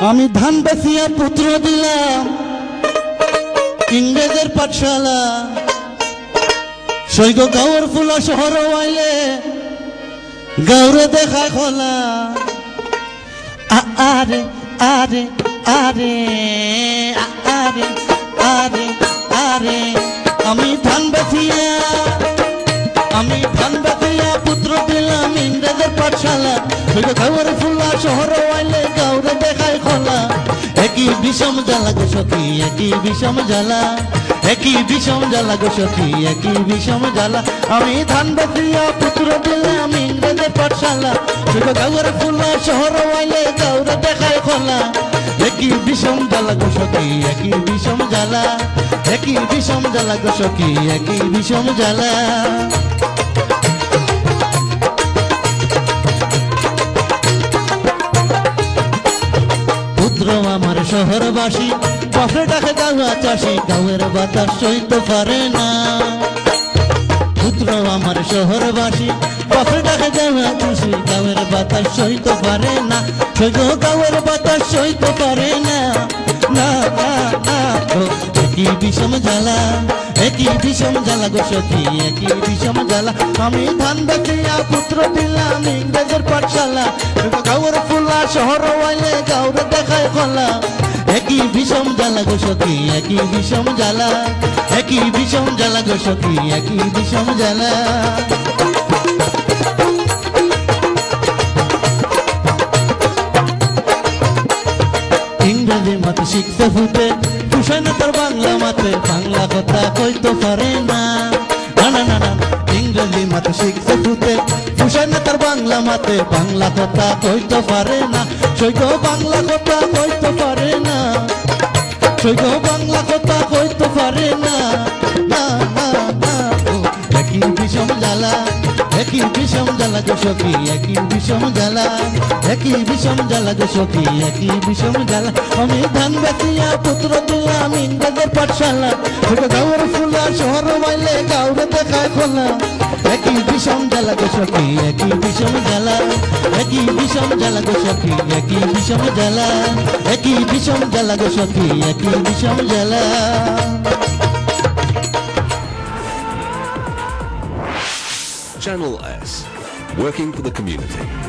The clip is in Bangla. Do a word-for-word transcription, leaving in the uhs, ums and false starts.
আমি ধান বেচিয়া পুত্র দিলাম ইংরেজের পাঠশালা সৈগ গাঁওর ফুলা শহর আইলে গাঁরে দেখা খোলা আরে আরে আরে আরে আরে আরে আমি ধান বেচিয়া আমি ধান বেচিয়া পুত্র দিলাম ইংরেজের পাঠশালা সৈগ গাঁওর ফুলা শহর আইলে গাঁরে দেখায় খোলা একই বিষম জ্বালা গো সখী একই বিষম জ্বালা একই বিষম জ্বালা গো সখী একই বিষম জ্বালা আমি ধান বেচিয়া পুত্র দিলাম ইংরেজের পাঠশালা সৈগ গাঁওর ফুলা শহর আইলে গাঁরে দেখায় খোলা একই বিষম জ্বালা গো সখী একই বিষম জ্বালা একই বিষম জ্বালা গো সখী একই বিষম জ্বালা পুত্র আমার শহরবাসী বাপরে ডাকে গাওয়া চাষি গাঁয়ের বাতাস সইতে পারে না পুত্র আমার শহরবাসী বাপরে ডাকে গাওয়া চাষি গাঁয়ের বাতাস সইতে পারে না সৈগ গাঁয়ের বাতাস সইতে পারে না না না না একই বিষম জ্বালা একই বিষম জ্বালা গো সখী একই বিষম জ্বালা আমি ধান বেচিয়া পুত্র দিলাম ইংরেজের পাঠশালা গাঁয়ের ফুলা শহর আইলে গাঁরে দেখায় খোলা একই বিষম জ্বালা গো সখী একই বিষম জ্বালা একই বিষম জ্বালা গো সখী একই বিষম জ্বালা ইংরেজি মাতে শিখতে ফুটে পুষায় না তোর বাংলা মাতে বাংলা কথা কইতে পারে না না না না না ইংরেজি মাতে শিখতে ফুটে পুষায় না তোর বাংলা মাতে বাংলা কথা কইতে পারে না সৈগ বাংলা কথা কইতে পারে না সৈগ বাংলা কথা কইতে পারে না না না না একই বিষম জ্বালা একই বিষম জ্বালা গো সখী একই বিষম জ্বালা একই বিষম জ্বালা গো সখী একই বিষম জ্বালা আমি ধান বেচিয়া পুত্র দিলাম ইংরেজের পাঠশালা গাঁয়ের ফুলা শহর মাইলে গাঁরে দেখায় খোলা একই বিষম জ্বালা গো সখী একই বিষম জ্বালা একই বিষম জ্বালা গো সখী একই বিষম জ্বালা একই বিষম জ্বালা গো সখী একই বিষম জ্বালা Channel S, working for the community.